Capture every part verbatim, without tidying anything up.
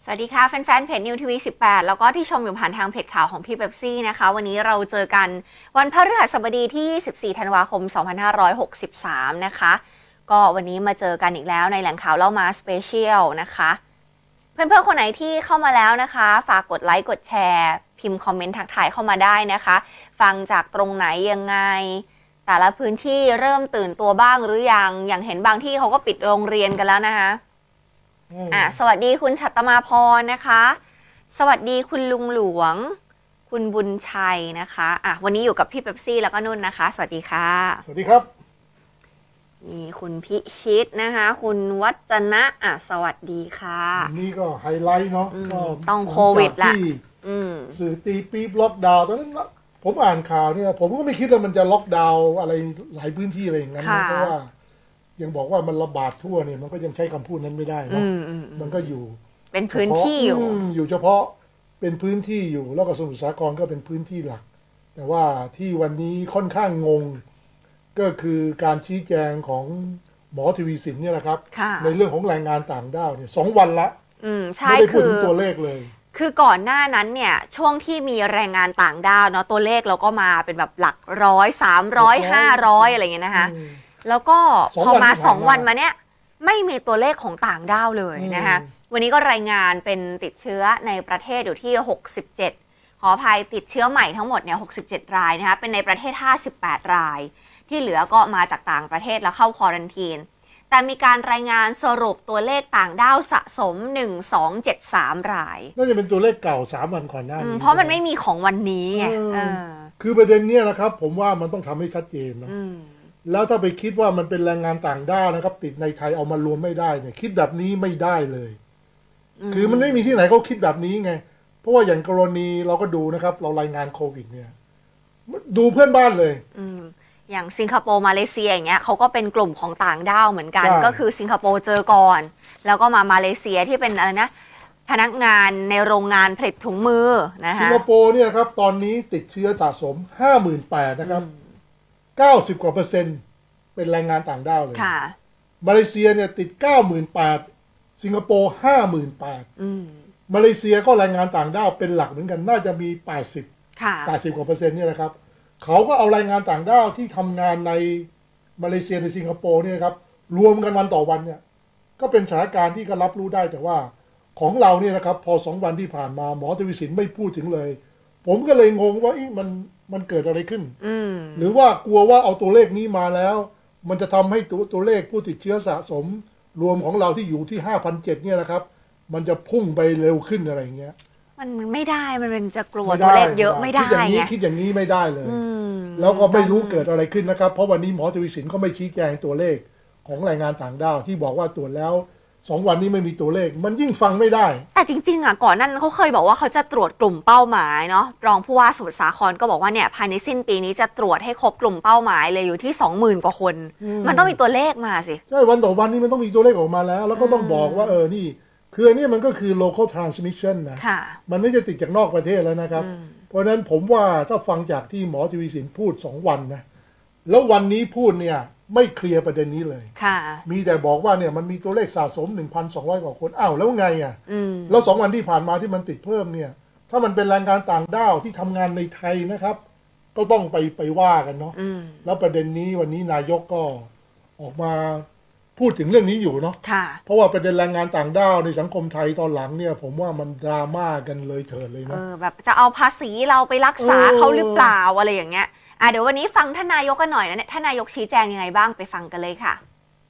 สวัสดีค่ะแฟนๆเพจนิวทีวีสิบแปดแล้วก็ที่ชมอยู่ผ่านทางเพจข่าวของพี่เป๊ปซี่นะคะวันนี้เราเจอกันวันพฤหัสบดีที่ยี่สิบสี่ธันวาคมสองพันห้าร้อยหกสิบสามนะคะก็วันนี้มาเจอกันอีกแล้วในแหล่งข่าวเล่ามาสเปเชียลนะคะเพื่อนๆคนไหนที่เข้ามาแล้วนะคะฝากกดไลค์กดแชร์พิมพ์คอมเมนต์ทักทายเข้ามาได้นะคะฟังจากตรงไหนยังไงแต่ละพื้นที่เริ่มตื่นตัวบ้างหรือยังอย่างเห็นบางที่เขาก็ปิดโรงเรียนกันแล้วนะคะอ่าสวัสดีคุณฉัตรมาพรนะคะสวัสดีคุณลุงหลวงคุณบุญชัยนะคะอ่ะวันนี้อยู่กับพี่เป๊ปซี่แล้วก็นุ่นนะคะสวัสดีค่ะสวัสดีครับมีคุณพิชิตนะคะคุณวัจนะอ่ะสวัสดีค่ะนี่ก็ไฮไลท์เนาะก็ต้องโควิดละสื่อตีปี๊บล็อกดาวน์ตอนนั้นผมอ่านข่าวเนี่ยผมก็ไม่คิดว่ามันจะล็อกดาวน์อะไรหลายพื้นที่อะไรอย่างนั้นนะเพราะว่ายังบอกว่ามันระบาดทั่วเนี่ยมันก็ยังใช้คำพูดนั้นไม่ได้เนาะมันก็อยู่เป็นพื้นที่อยู่อยู่เฉพาะเป็นพื้นที่อยู่แล้วก็สมุทรสาครก็เป็นพื้นที่หลักแต่ว่าที่วันนี้ค่อนข้างงงก็คือการชี้แจงของหมอทวีสินเนี่ยแหละครับในเรื่องของแรงงานต่างด้าวเนี่ยสองวันละไม่ได้พูดถึงตัวเลขเลยคือก่อนหน้านั้นเนี่ยช่วงที่มีแรงงานต่างด้าวเนาะตัวเลขเราก็มาเป็นแบบหลักร้อยสามร้อยห้าร้อยอะไรเงี้ยนะคะแล้วก็พอมาสองวันมาเนี้ยไม่มีตัวเลขของต่างด้าวเลยนะคะวันนี้ก็รายงานเป็นติดเชื้อในประเทศอยู่ที่หกสิบเจ็ดขออภัยติดเชื้อใหม่ทั้งหมดเนี่ยหกสิบเจ็ดรายนะคะเป็นในประเทศห้าสิบแปดรายที่เหลือก็มาจากต่างประเทศแล้วเข้าควอรันทีนแต่มีการรายงานสรุปตัวเลขต่างด้าวสะสมหนึ่งสองเจ็ดสามรายน่าจะเป็นตัวเลขเก่าสามวันก่อนหน้านี้เพราะมันไม่มีของวันนี้ไงคือประเด็นเนี้ยนะครับผมว่ามันต้องทำให้ชัดเจนนะแล้วถ้าไปคิดว่ามันเป็นแรงงานต่างด้าวนะครับติดในไทยเอามารวมไม่ได้เนี่ยคิดแบบนี้ไม่ได้เลยคือมันไม่มีที่ไหนเขาคิดแบบนี้ไงเพราะว่าอย่างกรณีเราก็ดูนะครับเรารายงานโควิดเนี่ยดูเพื่อนบ้านเลยอย่างสิงคโปร์มาเลเซียอย่างเงี้ยเขาก็เป็นกลุ่มของต่างด้าวเหมือนกันก็คือสิงคโปร์เจอก่อนแล้วก็มามาเลเซียที่เป็นอะไรนะพนักงานในโรงงานผลิตถุงมือนะคะสิงคโปร์เนี่ยครับตอนนี้ติดเชื้อสะสม ห้าหมื่นแปดพัน นะครับเก้าสิบกว่าเปอร์เซ็นต์เป็นแรงงานต่างด้าวเลยมาเลเซียเนี่ยติด เก้าหมื่นแปดพัน สิงคโปร์ ห้าหมื่นแปดพัน มาเลเซียก็แรงงานต่างด้าวเป็นหลักเหมือนกันน่าจะมีแปดสิบค่ะแปดสิบกว่าเปอร์เซ็นต์เนี่ยนะครับเขาก็เอาแรงงานต่างด้าวที่ทำงานในมาเลเซียในสิงคโปร์เนี่ยครับรวมกันวันต่อวันเนี่ยก็เป็นสถานการณ์ที่ก็รับรู้ได้แต่ว่าของเราเนี่ยนะครับพอสองวันที่ผ่านมาหมอทวีสินไม่พูดถึงเลยผมก็เลยงงว่ามันมันเกิดอะไรขึ้นหรือว่ากลัวว่าเอาตัวเลขนี้มาแล้วมันจะทำให้ตัวตัวเลขผู้ติดเชื้อสะสมรวมของเราที่อยู่ที่ ห้าพันเจ็ดร้อย เนี่ยนะครับมันจะพุ่งไปเร็วขึ้นอะไรอย่างเงี้ยมันไม่ได้มันเป็นจะกลัวตัวเลขเยอะไม่ได้ไงคิดอย่างนี้ไม่ได้เลยแล้วก็ไม่รู้เกิดอะไรขึ้นนะครับเพราะวันนี้หมอทวีสินก็ไม่ชี้แจงตัวเลขของแรงงานต่างด้าวที่บอกว่าตรวจแล้วสองวันนี้ไม่มีตัวเลขมันยิ่งฟังไม่ได้แต่จริงๆอ่ะก่อนนั้นเขาเคยบอกว่าเขาจะตรวจกลุ่มเป้าหมายเนาะรองผู้ว่าสมุทรสาครก็บอกว่าเนี่ยภายในสิ้นปีนี้จะตรวจให้ครบกลุ่มเป้าหมายเลยอยู่ที่ สองหมื่น กว่าคนมันต้องมีตัวเลขมาสิใช่วันต่อวันนี้มันต้องมีตัวเลขออกมาแล้วแล้วก็ต้องบอกว่าเออนี่คืออันนี้มันก็คือ local transmission นะมันไม่จะติดจากนอกประเทศแล้วนะครับเพราะฉะนั้นผมว่าถ้าฟังจากที่หมอทวีสินพูดสองวันนะแล้ววันนี้พูดเนี่ยไม่เคลียร์ประเด็นนี้เลยมีแต่บอกว่าเนี่ยมันมีตัวเลขสะสม หนึ่งพันสองร้อย กว่าคนอ้าวแล้วไงอ่ะแล้วสองวันที่ผ่านมาที่มันติดเพิ่มเนี่ยถ้ามันเป็นแรงงานต่างด้าวที่ทำงานในไทยนะครับก็ต้องไปไปว่ากันเนาะแล้วประเด็นนี้วันนี้นายกก็ออกมาพูดถึงเรื่องนี้อยู่เนาะเพราะว่าประเด็นแรงงานต่างด้าวในสังคมไทยตอนหลังเนี่ยผมว่ามันดราม่ากันเลยเถิดเลยนะเออแบบจะเอาภาษีเราไปรักษาเขาหรือเปล่าอะไรอย่างเงี้ยอ่ะเดี๋ยววันนี้ฟังท่านนายกกันหน่อยนะเนี่ยท่านนายกชี้แจงยังไงบ้างไปฟังกันเลยค่ะ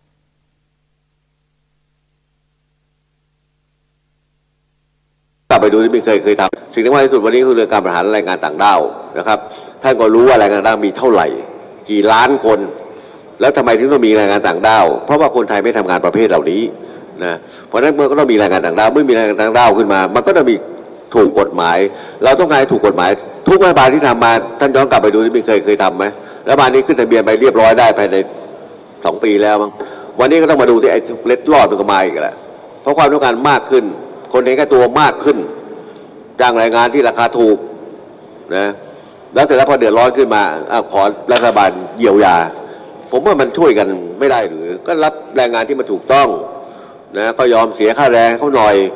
กลับไปดูที่ไม่เคยเคยทำสิ่งที่มากที่สุดวันนี้คือเรื่องการบริหารแรงงานต่างด้าวนะครับท่านก็รู้ว่าแรงงานต่างด้าวมีเท่าไหร่กี่ล้านคนแล้วทำไมถึงต้องมีแรงงานต่างด้าวเพราะว่าคนไทยไม่ทำงานประเภทเหล่านี้นะเพราะฉะนั้นเมื่อก็ต้องมีแรงงานต่างด้าวไม่มีแรงงานต่างด้าวขึ้นมามันก็ต้องมีถูกกฎหมายเราต้องการถูกกฎหมายทุกรัฐบาลที่ทำมาท่านย้อนกลับไปดูที่ไม่เคยเคยทำไหมรัฐบาลนี้ขึ้นทะเบียนไปเรียบร้อยได้ภายในสองปีแล้วมั้งวันนี้ก็ต้องมาดูที่ไอ้เล็ดรอดมันก็มาอีกแหละเพราะความต้องการมากขึ้นคนเห็นแก่ตัวมากขึ้นจ้างแรงงานที่ราคาถูกนะแล้วแต่แล้วพอเดือดร้อนขึ้นมาขอรัฐบาลเยียวยาผมว่ามันช่วยกันไม่ได้หรือก็รับแรงงานที่มันถูกต้องนะก็ยอมเสียค่าแรงเขาหน่อย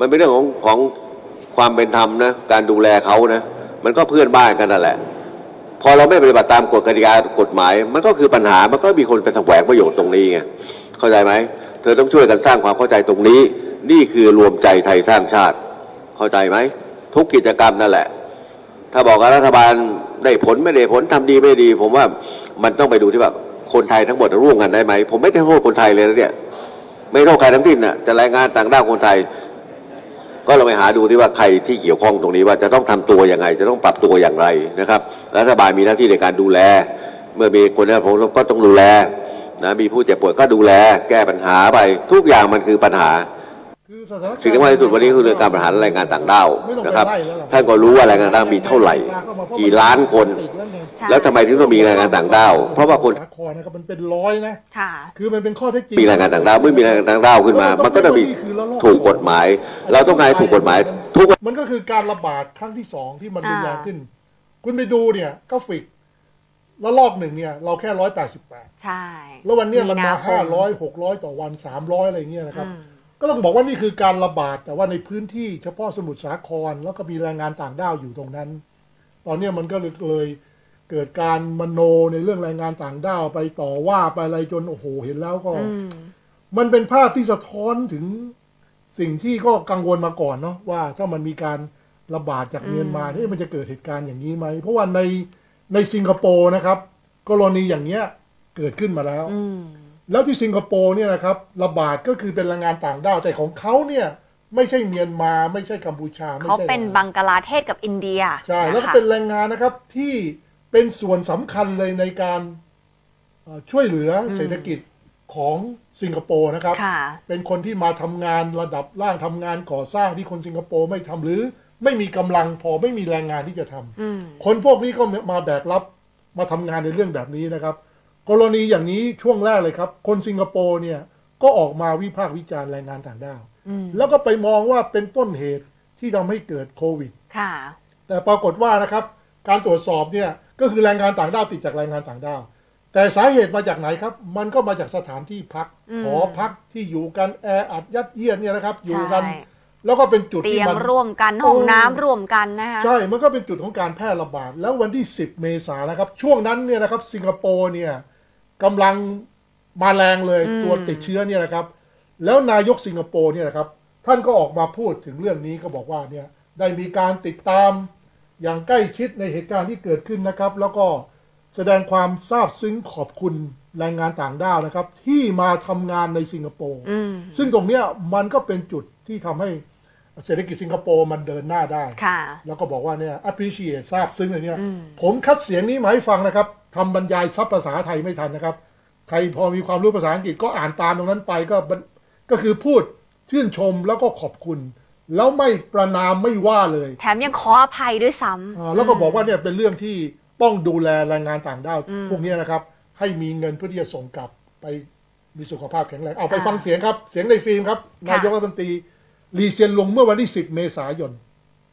มันเป็นเรื่องของของความเป็นธรรมนะการดูแลเขานะมันก็เพื่อนบ้านกันนั่นแหละพอเราไม่ปฏิบัติตามกฎกติกากฎหมายมันก็คือปัญหามันก็มีคนไปแสวงประโยชน์ตรงนี้ไงเข้าใจไหมเธอต้องช่วยกันสร้างความเข้าใจตรงนี้นี่คือรวมใจไทยสร้างชาติเข้าใจไหมทุกกิจกรรมนั่นแหละถ้าบอกว่ารัฐบาลได้ผลไม่ได้ผลทำดีไม่ดีผมว่ามันต้องไปดูที่ว่าคนไทยทั้งหมดร่วมกันได้ไหมผมไม่ได้โทษคนไทยเลยนะเนี่ยไม่โทษใครทั้งสิ้นน่ะจะรายงานต่างด้าวคนไทยก็เราไปหาดูที่ว่าใครที่เกี่ยวข้องตรงนี้ว่าจะต้องทำตัวยังไงจะต้องปรับตัวอย่างไรนะครับรัฐบาลมีหน้าที่ในการดูแลเมื่อมีคนเนี่ยผมก็ต้องดูแลนะมีผู้เจ็บป่วยก็ดูแลแก้ปัญหาไปทุกอย่างมันคือปัญหาสิ่งที่สำคัญที่สุดวันนี้คือเรื่องการบริหารแรงงานต่างด้าวนะครับท่านก็รู้ว่าแรงงานต่างด้าวมีเท่าไหร่กี่ล้านคนแล้วทำไมถึงต้องมีแรงงานต่างด้าวเพราะว่าคนสาครนะครับมันเป็นร้อยนะคือมันเป็นข้อเท็จจริงมีแรงงานต่างด้าวไม่มีแรงงานต่างด้าวขึ้นมามันก็จะมีถูกกฎหมายเราต้องการถูกกฎหมายทุกมันก็คือการระบาดครั้งที่สองที่มันรุนแรงขึ้นคุณไปดูเนี่ยก็ฟิกแล้วลอกหนึ่งเนี่ยเราแค่ร้อยแปดสิบแปดใช่แล้ววันนี้มันมาห้าร้อยหกร้อยต่อวันสามร้อยอะไรเงี้ยนะครับก็ต้องบอกว่านี่คือการระบาดแต่ว่าในพื้นที่เฉพาะสมุทรสาครแล้วก็มีแรงงานต่างด้าวอยู่ตรงนั้นตอนนี้มันก็เลยเกิดการมโนในเรื่องแรงงานต่างด้าวไปต่อว่าไปอะไรจนโอ้โหเห็นแล้วก็มันเป็นภาพที่สะท้อนถึงสิ่งที่ก็กังวลมาก่อนเนาะว่าถ้ามันมีการระบาดจากเมียนมาที่มันจะเกิดเหตุการณ์อย่างนี้ไหมเพราะว่าในในสิงคโปร์นะครับกรณีอย่างเนี้ยเกิดขึ้นมาแล้วแล้วที่สิงคโปร์เนี่ยนะครับระบาดก็คือเป็นแรงงานต่างด้าวแต่ของเขาเนี่ยไม่ใช่เมียนมาไม่ใช่กัมพูชาเขาเป็นบังกลาเทศกับอินเดียใช่แล้วก็เป็นแรงงานนะครับที่เป็นส่วนสำคัญเลยในการช่วยเหลือเศรษฐกิจของสิงคโปร์นะครับเป็นคนที่มาทำงานระดับล่างทำงานก่อสร้างที่คนสิงคโปร์ไม่ทำหรือไม่มีกำลังพอไม่มีแรงงานที่จะทำคนพวกนี้ก็มาแบกรับมาทำงานในเรื่องแบบนี้นะครับกรณีอย่างนี้ช่วงแรกเลยครับคนสิงคโปร์เนี่ยก็ออกมาวิพากษ์วิจารณ์แรงงานต่างด้าวแล้วก็ไปมองว่าเป็นต้นเหตุที่ทำให้เกิดโควิดแต่ปรากฏว่านะครับการตรวจสอบเนี่ยก็คือแรงงานต่างด้าวติดจากแรงงานต่างด้าวแต่สาเหตุมาจากไหนครับมันก็มาจากสถานที่พักหอพักที่อยู่กันแออัดยัดเยียดเนี่ยนะครับอยู่กันแล้วก็เป็นจุดที่มันร่วมกันห้องน้ำร่วมกันนะคะใช่มันก็เป็นจุดของการแพร่ระบาดแล้ววันที่สิบเมษายนนะครับช่วงนั้นเนี่ยนะครับสิงคโปร์เนี่ยกำลังมาแรงเลยตัวติดเชื้อเนี่ยนะครับแล้วนายกสิงคโปร์เนี่ยนะครับท่านก็ออกมาพูดถึงเรื่องนี้ก็บอกว่าเนี่ยได้มีการติดตามอย่างใกล้ชิดในเหตุการณ์ที่เกิดขึ้นนะครับแล้วก็แสดงความซาบซึ้งขอบคุณแรงงานต่างด้าวนะครับที่มาทำงานในสิงคโปร์ซึ่งตรงเนี้ยมันก็เป็นจุดที่ทำให้เศรษฐกิจสิงคโปร์มันเดินหน้าได้แล้วก็บอกว่าเนี่ย appreciate ซาบซึ้งอะไรเนี่ยผมคัดเสียงนี้มาให้ฟังนะครับทำบรรยายซับภาษาไทยไม่ทันนะครับใครพอมีความรู้ภาษาอังกฤษก็อ่านตามตรงนั้นไปก็ก็คือพูดชื่นชมแล้วก็ขอบคุณแล้วไม่ประนามไม่ว่าเลยแถมยังขออภัยด้วยซ้ำแล้วก็บอกว่าเนี่ยเป็นเรื่องที่ต้องดูแลแรงงานต่างด้าวพวกนี้นะครับให้มีเงินเพื่อที่จะส่งกลับไปมีสุขภาพแข็งแรงเอาไปฟังเสียงครับเสียงในฟิล์มครับนายกรัฐมนตรีลีเซียนลงเมื่อวันที่สิบเมษายน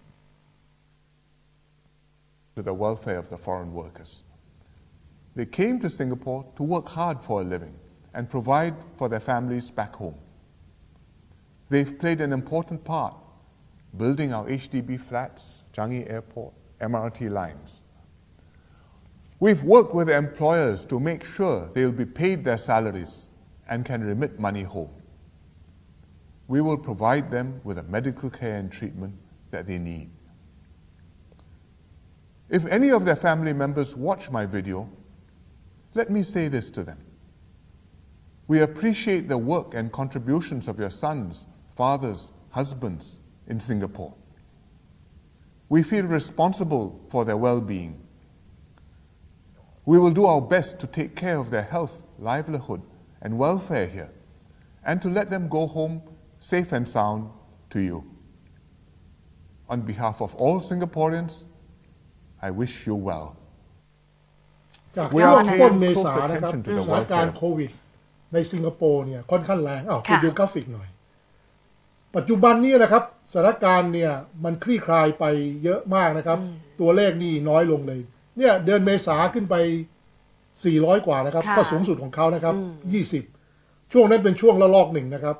To the welfare of the foreign workers. They came to Singapore to work hard for a living and provide for their families back home. They've played an important part building our H D B flats, Changi Airport, M R T lines. We've worked with the employers to make sure they'll be paid their salaries and can remit money home. We will provide them with the medical care and treatment that they need. If any of their family members watch my video, let me say this to them. We appreciate the work and contributions of your sons, fathers, husbands in Singapore. We feel responsible for their well-being. We will do our best to take care of their health, livelihood, and welfare here, and to let them go home safe and sound to you. On behalf of all Singaporeans, I wish you well. จากช่วงต้นเมษายนนะครับสถานการณ์โควิดในสิงคโปร์เนี่ยค่อนข้างแรงอ้าวคุณดูกราฟิกหน่อยปัจจุบันนี้นะครับสถานการณ์เนี่ยมันคลี่คลายไปเยอะมากนะครับตัวเลขนี่น้อยลงเลยเนี่ยเดือนเมษาขึ้นไปสี่ร้อยกว่านะครับก็สูงสุดของเขานะครับยี่สิบช่วงนั้นเป็นช่วงระลอกหนึ่งนะครับ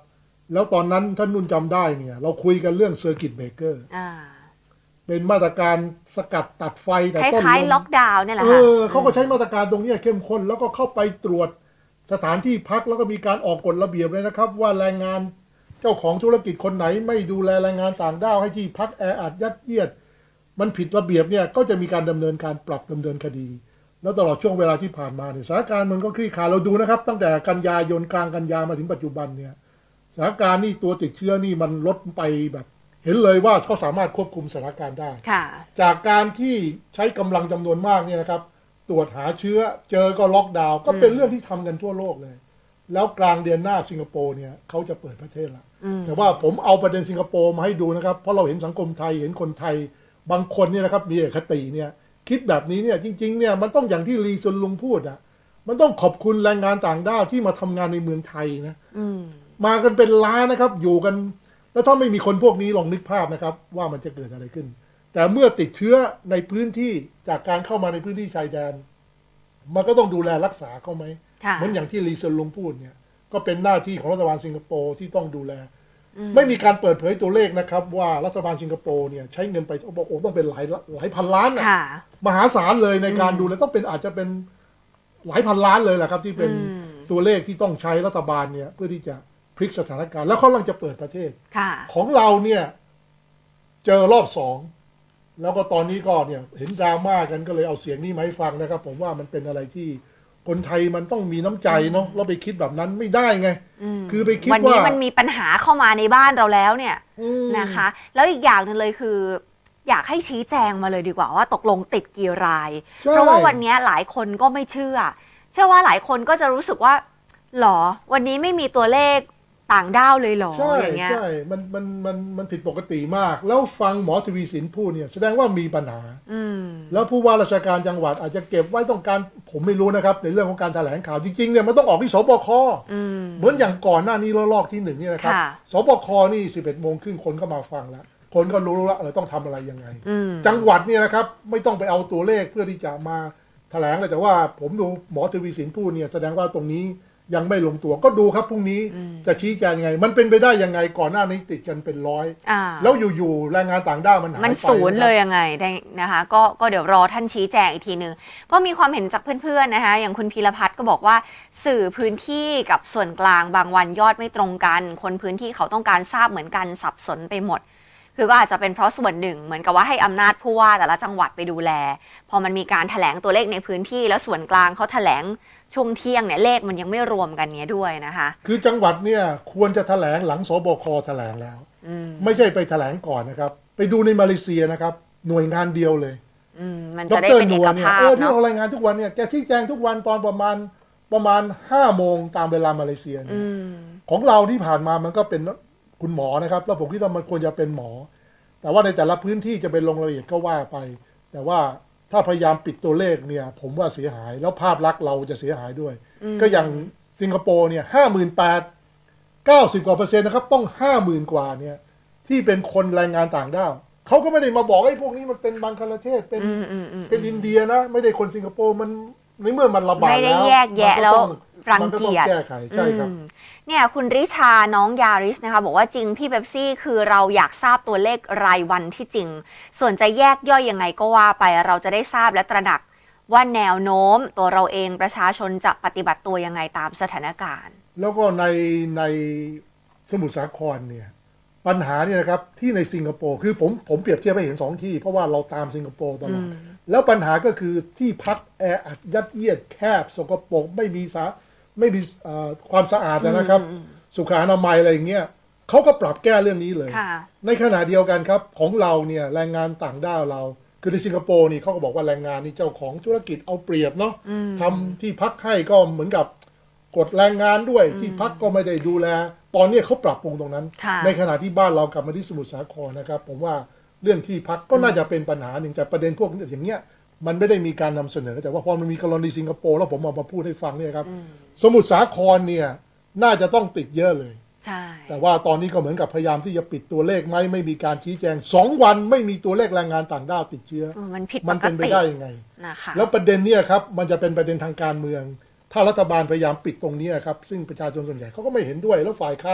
แล้วตอนนั้นท่านนุ่นจำได้เนี่ยเราคุยกันเรื่องเซอร์กิตเบรกเกอร์เป็นมาตรการสกัดตัดไฟแต่ต้นลมคล้ายๆล็อกดาวน์เนี่ยแหละค่ะเขาก็ใช้มาตรการตรงนี้เข้มข้นแล้วก็เข้าไปตรวจสถานที่พักแล้วก็มีการออกกฎระเบียบเลยนะครับว่าแรงงานเจ้าของธุรกิจคนไหนไม่ดูแลแรงงานต่างด้าวให้ที่พักแออัดยัดเยียดมันผิดระเบียบเนี่ยก็จะมีการดำเนินการปรับดำเนินคดีแล้วตลอดช่วงเวลาที่ผ่านมาเนี่ยสถานการณ์มันก็คลี่คลายเราดูนะครับตั้งแต่กันยายนกลางกันยามาถึงปัจจุบันเนี่ยสถานการณ์นี่ตัวติดเชื้อนี่มันลดไปแบบเห็นเลยว่าเขาสามารถควบคุมสถานการณ์ได้จากการที่ใช้กำลังจำนวนมากเนี่ยนะครับตรวจหาเชื้อเจอก็ล็อกดาวน์ก็เป็นเรื่องที่ทำกันทั่วโลกเลยแล้วกลางเดือนหน้าสิงคโปร์เนี่ยเขาจะเปิดประเทศละแต่ว่าผมเอาประเด็นสิงคโปร์มาให้ดูนะครับเพราะเราเห็นสังคมไทยเห็นคนไทยบางคนเนี่ยนะครับมีอคติเนี่ยคิดแบบนี้เนี่ยจริงๆเนี่ยมันต้องอย่างที่ลีซุนลุงพูดอ่ะมันต้องขอบคุณแรงงานต่างด้าวที่มาทำงานในเมืองไทยนะมากันเป็นล้านนะครับอยู่กันแล้วถ้าไม่มีคนพวกนี้ลองนึกภาพนะครับว่ามันจะเกิดอะไรขึ้นแต่เมื่อติดเชื้อในพื้นที่จากการเข้ามาในพื้นที่ชายแดนมันก็ต้องดูแลรักษาเขาไหมเหมือนอย่างที่ลีซุนลุงพูดเนี่ยก็เป็นหน้าที่ของรัฐบาลสิงคโปร์ที่ต้องดูแลไม่มีการเปิดเผยตัวเลขนะครับว่ารัฐบาลสิงคโปร์เนี่ยใช้เงินไปบอกโอ้ต้องเป็นหลายหลายพันล้านนะมหาศาลเลยในการดูแลต้องเป็นอาจจะเป็นหลายพันล้านเลยแหละครับที่เป็นตัวเลขที่ต้องใช้รัฐบาลเนี่ยเพื่อที่จะพลิกสถานการณ์แล้วเขากำลังจะเปิดประเทศของเราเนี่ยเจอรอบสองแล้วก็ตอนนี้ก็เนี่ยเห็นดราม่ากันก็เลยเอาเสียงนี้มาให้ฟังนะครับผมว่ามันเป็นอะไรที่คนไทยมันต้องมีน้ำใจเนาะเราไปคิดแบบนั้นไม่ได้ไงคือไปคิดว่าวันนี้มันมีปัญหาเข้ามาในบ้านเราแล้วเนี่ยนะคะแล้วอีกอย่างนึงเลยคืออยากให้ชี้แจงมาเลยดีกว่าว่าตกลงติดกี่รายเพราะว่าวันนี้หลายคนก็ไม่เชื่อเชื่อว่าหลายคนก็จะรู้สึกว่าหรอวันนี้ไม่มีตัวเลขต่างด้าวเลยหรออย่างเงี้ยใช่มันมันมันมันผิดปกติมากแล้วฟังหมอทวีสินพูดเนี่ยแสดงว่ามีปัญหาแล้วผู้ว่าราชการจังหวัดอาจจะเก็บไว้ต้องการผมไม่รู้นะครับในเรื่องของการแถลงข่าวจริงๆเนี่ยมันต้องออกที่สบคเหมือนอย่างก่อนหน้านี้รอบที่หนึ่งนี่นะครับสบคนี่สิบเอ็ดโมงครึ่งคนก็มาฟังแล้วคนก็รู้แล้วเออต้องทำอะไรยังไงจังหวัดเนี่ยนะครับไม่ต้องไปเอาตัวเลขเพื่อที่จะมาแถลงเลยแต่ว่าผมดูหมอทวีสินพูดเนี่ยแสดงว่าตรงนี้ยังไม่ลงตัวก็ดูครับพรุ่งนี้จะชี้แจงยังไงมันเป็นไปได้ยังไงก่อนหน้านี้ติดกันเป็นร้อยแล้วอยู่ๆแรงงานต่างด้าวมันหายไปมันศูนย์เลยยังไงได้นะคะก็ก็เดี๋ยวรอท่านชี้แจงอีกทีนึงก็มีความเห็นจากเพื่อนๆนะคะอย่างคุณพีรพัฒน์ก็บอกว่าสื่อพื้นที่กับส่วนกลางบางวันยอดไม่ตรงกันคนพื้นที่เขาต้องการทราบเหมือนกันสับสนไปหมดคือก็อาจจะเป็นเพราะส่วนหนึ่งเหมือนกับว่าให้อำนาจผู้ว่าแต่ละจังหวัดไปดูแลพอมันมีการแถลงตัวเลขในพื้นที่แล้วส่วนกลางเขาแถลงช่วงเที่ยงเนี่ยเลขมันยังไม่รวมกันเนี้ยด้วยนะคะคือจังหวัดเนี่ยควรจะแถลงหลังสบคแถลงแล้วไม่ใช่ไปแถลงก่อนนะครับไปดูในมาเลเซียนะครับหน่วยงานเดียวเลยมันจะได้เป็นเอกภาพเนาะที่รายงานทุกวันเนี่ยแกชี้แจงทุกวันตอนประมาณประมาณห้าโมงตามเวลามาเลเซียของเราที่ผ่านมามันก็เป็นคุณหมอนะครับแล้วผมคิดว่ามันควรจะเป็นหมอแต่ว่าในแต่ละพื้นที่จะเป็นลงรายละเอียดก็ว่าไปแต่ว่าถ้าพยายามปิดตัวเลขเนี่ยผมว่าเสียหายแล้วภาพลักษณ์เราจะเสียหายด้วยก็อย่างสิงคโปร์เนี่ยห้าหมื่นแปดเก้าสิบกว่าเปอร์เซ็นต์นะครับต้องห้าหมื่นกว่าเนี่ยที่เป็นคนแรงงานต่างด้าวเขาก็ไม่ได้มาบอกไอ้พวกนี้มันเป็นบังคลาเทศเป็นเป็นอินเดียนะไม่ได้คนสิงคโปร์มันในเมื่อมันระบาดแล้วไม่ได้แยกแยะแล้วรังเกียจแก้ไขใช่ครับเนี่ยคุณริชาน้องยาริสนะคะบอกว่าจริงพี่เป๊ปซี่คือเราอยากทราบตัวเลขรายวันที่จริงส่วนจะแยกย่อยยังไงก็ว่าไปเราจะได้ทราบและตระหนักว่าแนวโน้มตัวเราเองประชาชนจะปฏิบัติตัวยังไงตามสถานการณ์แล้วก็ในในสมุทรสาครเนี่ยปัญหาเนี่ยนะครับที่ในสิงคโปร์คือผมผมเปรียบเทียบให้เห็นสองที่เพราะว่าเราตามสิงคโปร์ตลอดแล้วปัญหาก็คือที่พักแออัดยัดเยียดแคบสกปรกไม่มีสาไม่มีความสะอาดนะครับสุขอนามัยอะไรอย่างเงี้ยเขาก็ปรับแก้เรื่องนี้เลยในขณะเดียวกันครับของเราเนี่ยแรงงานต่างด้าวเราคือในสิงคโปร์นี่เขาก็บอกว่าแรงงานนี่เจ้าของธุรกิจเอาเปรียบเนาะทำที่พักให้ก็เหมือนกับกดแรงงานด้วยที่พักก็ไม่ได้ดูแลตอนนี้เขาปรับปรุงตรงนั้นในขณะที่บ้านเรากลับมาที่สมุทรสาครนะครับผมว่าเรื่องที่พักก็น่าจะเป็นปัญหาหนึ่งแต่ประเด็นพวกอย่างเงี้ยมันไม่ได้มีการนำเสนอแต่ว่าพอมันมีกรณีสิงคโปร์แล้วผมเอามาพูดให้ฟังเนี่ยครับสมุทรสาครเนี่ยน่าจะต้องติดเยอะเลยใช่แต่ว่าตอนนี้ก็เหมือนกับพยายามที่จะปิดตัวเลขไหมไม่มีการชี้แจงสองวันไม่มีตัวเลขแรงงานต่างด้าวติดเชื้อมันผิดมันเป็นไปได้ยังไงนะคะแล้วประเด็นเนี่ยครับมันจะเป็นประเด็นทางการเมืองถ้ารัฐบาลพยายามปิดตรงนี้ครับซึ่งประชาชนส่วนใหญ่เขาก็ไม่เห็นด้วยแล้วฝ่ายค้าน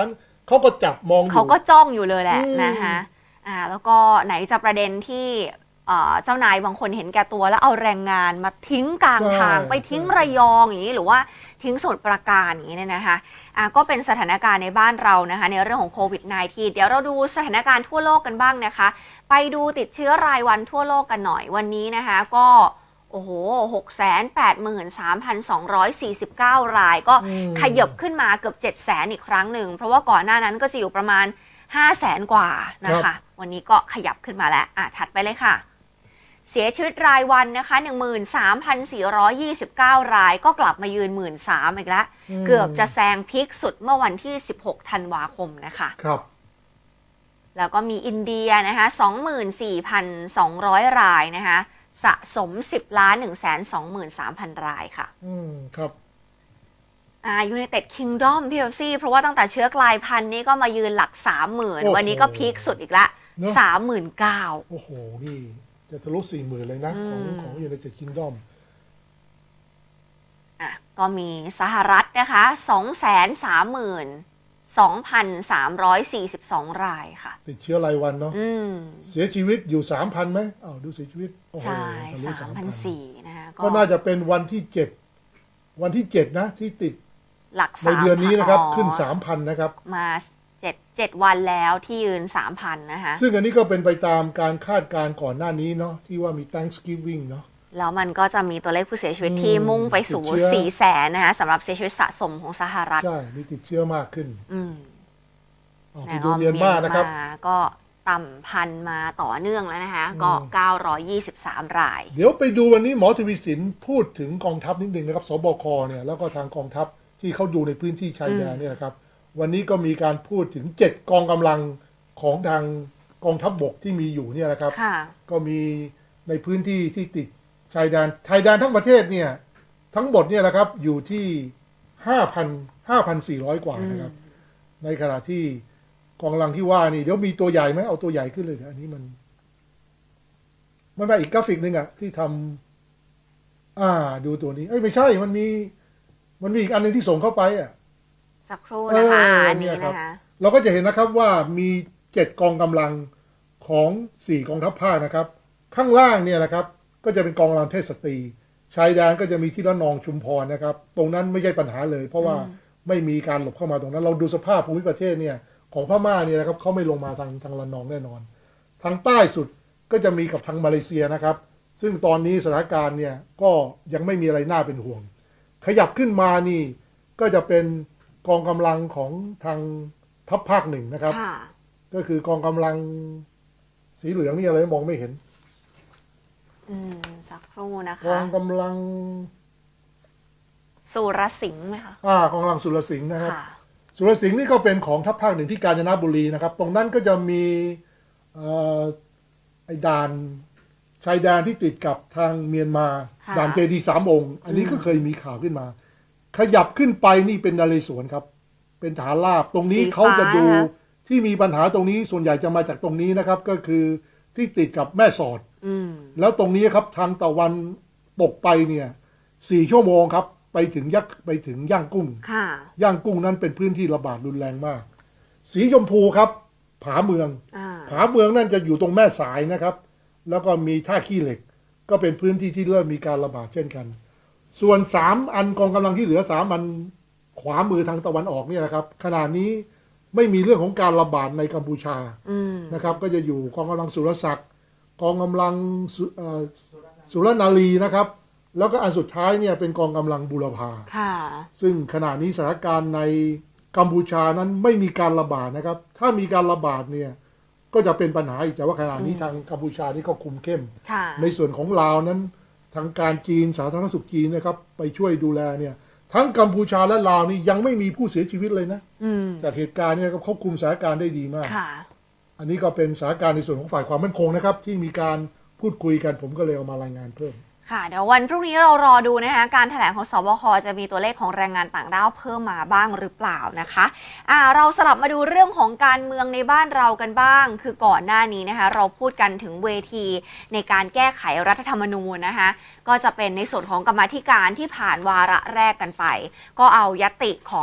เขาก็จับมองอยู่เขาก็จ้องอยู่เลยแหละนะคะอ่าแล้วก็ไหนจะประเด็นที่เจ้านายบางคนเห็นแก่ตัวแล้วเอาแรงงานมาทิ้งกลางทางไปทิ้งระยองอย่างนี้หรือว่าทิ้งสมุทรปราการอย่างนี้เนี่ยนะคะอ่าก็เป็นสถานการณ์ในบ้านเรานะคะในเรื่องของโควิด สิบเก้า เดี๋ยวเราดูสถานการณ์ทั่วโลกกันบ้างนะคะไปดูติดเชื้อรายวันทั่วโลกกันหน่อยวันนี้นะคะก็โอ้โห หกแสนแปดหมื่นสามพันสองร้อยสี่สิบเก้า รายก็ขยับขึ้นมาเกือบเจ็ดแสนอีกครั้งหนึ่งเพราะว่าก่อนหน้านั้นก็จะอยู่ประมาณห้าแสนกว่านะคะวันนี้ก็ขยับขึ้นมาแล้วอ่ะถัดไปเลยค่ะเสียชีวิตรายวันนะคะ หนึ่งหมื่นสามพันสี่ร้อยยี่สิบเก้า รายก็กลับมายืน หนึ่งหมื่นสามพัน อีกแล้วเกือบจะแซงพีคสุดเมื่อวันที่สิบหกธันวาคมนะคะครับแล้วก็มีอินเดียนะคะ สองหมื่นสี่พันสองร้อย รายนะคะสะสม สิบล้านหนึ่งแสนสองหมื่นสามพัน รายค่ะอืมครับอ่า United Kingdom พี่เบปซี่เพราะว่าตั้งแต่เชื้อกลายพันธุ์นี้ก็มายืนหลัก สามหมื่น วันนี้ก็พีคสุดอีกละ สามหมื่นเก้าพันโอ้โหนี่จะทะลุ สี่หมื่น เลยนะของของ United Kingdom อ่ะก็มีสหรัฐนะคะ สองแสนสามหมื่นสองพันสามร้อยสี่สิบสอง รายค่ะติดเชื้อรายวันเนาะเสียชีวิตอยู่ สามพัน ไหมอ้าวดูเสียชีวิตใช่สามพันสี่ร้อยนะคะก็น่าจะเป็นวันที่เจ็ดวันที่เจ็ดนะที่ติดหลักในเดือนนี้นะครับขึ้น สามพัน นะครับมาเจ็ด เจ็ดวันแล้วที่ยืน สามพัน นะคะซึ่งอันนี้ก็เป็นไปตามการคาดการณ์ก่อนหน้านี้เนาะที่ว่ามี Thanksgiving เนาะแล้วมันก็จะมีตัวเลขผู้เสียชีวิตที่มุ่งไปสู่ สี่แสน นะคะสำหรับเสียชีวิตสะสมของสหรัฐใช่มีติดเชื้อมากขึ้นอืมไปดูเมียนมานะครับก็ต่ำพันมาต่อเนื่องแล้วนะคะก็เก้าร้อยยี่สิบสามรายเดี๋ยวไปดูวันนี้หมอทวีสินพูดถึงกองทัพนิดนึงนะครับสบคเนี่ยแล้วก็ทางกองทัพที่เขาดูในพื้นที่ชายแดนเนี่ยนะครับวันนี้ก็มีการพูดถึงเจ็ดกองกำลังของทางกองทัพบกที่มีอยู่เนี่ยนะครับก็มีในพื้นที่ที่ติดชายแดนชายแดนทั้งประเทศเนี่ยทั้งหมดเนี่ยนะครับอยู่ที่ห้าพันห้าพันสี่ร้อยกว่านะครับในขณะที่กองกำลังที่ว่านี่เดี๋ยวมีตัวใหญ่ไหมเอาตัวใหญ่ขึ้นเลยอันนี้มันมันมาอีกกราฟิกนึงอะที่ทำอ่าดูตัวนี้เอ้ยไม่ใช่มันมีมันมีอีกอันนึงที่ส่งเข้าไปอะสักครู่นะคะอันนี้นะคะเราก็จะเห็นนะครับว่ามีเจ็ดกองกำลังของสี่กองทัพภาคนะครับข้างล่างเนี่ยนะครับก็จะเป็นกองกำลังเทศสตรีชายแดนก็จะมีที่ระนองชุมพรนะครับตรงนั้นไม่ใช่ปัญหาเลยเพราะว่าไม่มีการหลบเข้ามาตรงนั้นเราดูสภาพภูมิประเทศเนี่ยของพม่าเนี่ยนะครับเขาไม่ลงมาทางทางระนองแน่นอนทางใต้สุดก็จะมีกับทางมาเลเซียนะครับซึ่งตอนนี้สถานการณ์เนี่ยก็ยังไม่มีอะไรน่าเป็นห่วงขยับขึ้นมานี่ก็จะเป็นกองกำลังของทางทัพภาคหนึ่งนะครับก็คือกองกำลังสีเหลืองนี่อะไรมองไม่เห็นอืมสักครู่นะคะกองกำลังสุรสิงห์ไหมคะอ่ากองกำลังสุรสิงห์นะครับสุรสิงห์นี่ก็เป็นของทัพภาคหนึ่งที่กาญจนบุรีนะครับตรงนั้นก็จะมีไอ้ด่านชายแดนที่ติดกับทางเมียนมาด่านเจดีย์สามองค์อันนี้ก็เคยมีข่าวขึ้นมาขยับขึ้นไปนี่เป็นนเรศวรครับเป็นฐานราบตรงนี้เขาจะดูที่มีปัญหาตรงนี้ส่วนใหญ่จะมาจากตรงนี้นะครับก็คือที่ติดกับแม่สอดแล้วตรงนี้ครับทางตะวันตกไปเนี่ยสี่ชั่วโมงครับไปถึงยักไปถึงย่างกุ้งย่างกุ้งนั้นเป็นพื้นที่ระบาดรุนแรงมากสีชมพูครับผาเมืองผาเมืองนั่นจะอยู่ตรงแม่สายนะครับแล้วก็มีท่าขี้เหล็กก็เป็นพื้นที่ที่เริ่มมีการระบาดเช่นกันส่วนสามอันกองกำลังที่เหลือสามอันขวามือทางตะวันออกเนี่ยนะครับขณะนี้ไม่มีเรื่องของการระบาดในกัมพูชานะครับก็จะอยู่กองกำลังสุรศักดิ์กองกำลังสุรนารีนะครับแล้วก็อันสุดท้ายเนี่ยเป็นกองกำลังบูรพาซึ่งขณะนี้สถานการณ์ในกัมพูชานั้นไม่มีการระบาดนะครับถ้ามีการระบาดเนี่ยก็จะเป็นปัญหาอีกแต่ว่าขณะนี้ทางกัมพูชานี่ก็คุมเข้มในส่วนของลาวนั้นทางการจีนสาธารณสุขจีนนะครับไปช่วยดูแลเนี่ยทั้งกัมพูชาและลาวนี่ยังไม่มีผู้เสียชีวิตเลยนะแต่เหตุการณ์เนี่ยก็ควบคุมสถานการณ์ได้ดีมากอันนี้ก็เป็นสถานการณ์ในส่วนของฝ่ายความมั่นคงนะครับที่มีการพูดคุยกันผมก็เลยเอามารายงานเพิ่มค่ะเดี๋ยววันพรุ่งนี้เรารอดูนะคะการแถลงของสบคจะมีตัวเลขของแรงงานต่างด้าวเพิ่มมาบ้างหรือเปล่านะคะอ่าเราสลับมาดูเรื่องของการเมืองในบ้านเรากันบ้างคือก่อนหน้านี้นะคะเราพูดกันถึงเวทีในการแก้ไขรัฐธรรมนูญนะคะก็จะเป็นในส่วนของกรรมาธิการที่ผ่านวาระแรกกันไปก็เอาญัตติของ